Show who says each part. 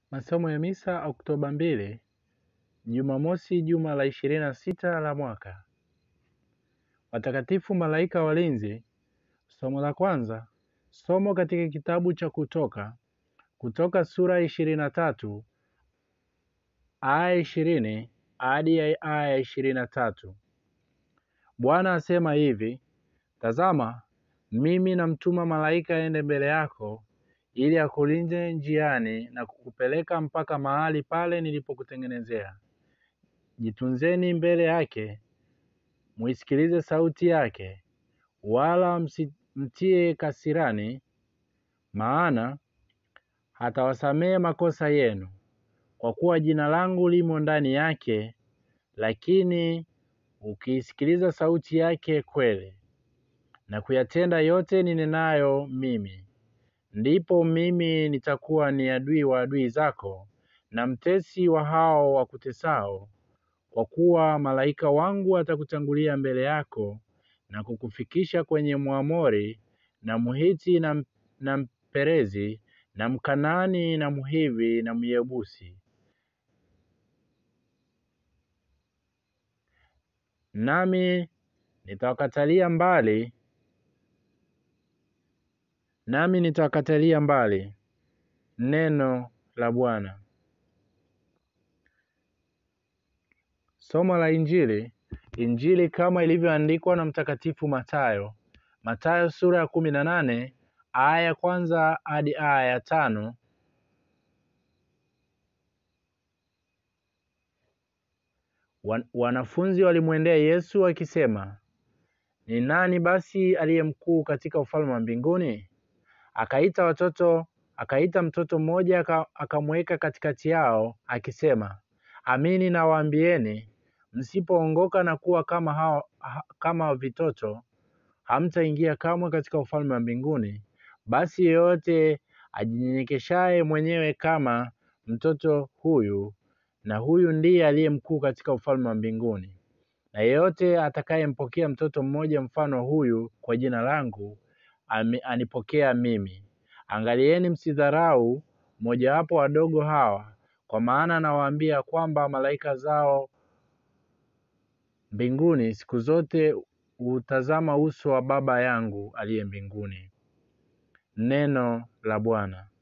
Speaker 1: Masomo ya Misa Oktoba 2, Jumamosi, juma la 26 la mwaka. Watakatifu malaika walinzi. Somo la kwanza. Somo katika kitabu cha Kutoka sura 23 aya 20 hadi aya 23. Bwana asema hivi: Tazama, mimi namtuma malaika aende mbele yako, ili akulinde njiani na kukupeleka mpaka mahali pale nilipokutengenezea. Jitunzeni mbele yake, muisikilize sauti yake, wala mtie kasirani, maana hatawasamehe makosa yenu, kwa kuwa jina langu limo ndani yake. Lakini ukiisikiliza sauti yake kweli na kuyatenda yote ninenayo mimi, ndipo mimi nitakuwa ni adui wa adui zako na mtesi wa hao wakutesao. Kwa kuwa malaika wangu atakutangulia mbele yako na kukufikisha kwenye Mwamori na Mhiti na Mperezi na Mkanaani na Mhivi na Myebusi. Nami nitawakatalia mbali. Neno la Bwana. Somo la Injili. Injili kama ilivyoandikwa na Mtakatifu Mathayo. Mathayo sura ya 18 aya ya kwanza hadi aya ya 5. Wanafunzi walimwendea Yesu wakisema, ni nani basi aliye mkuu katika ufalme wa mbinguni? Akaita mtoto mmoja akamweka katikati yao, akisema, amini nawaambieni, msipoongoka na kuwa kama vitoto, hamtaingia kamwe katika ufalme wa mbinguni. Basi yeyote ajinyenyekeshaye mwenyewe kama mtoto huyu, na huyu ndiye aliye mkuu katika ufalme wa mbinguni. Na yeyote atakayempokea mtoto mmoja mfano huyu kwa jina langu, anipokea mimi. Angalieni msidharau mojawapo wadogo hawa, kwa maana nawaambia kwamba malaika zao mbinguni siku zote hutazama uso wa Baba yangu aliye mbinguni. Neno la Bwana.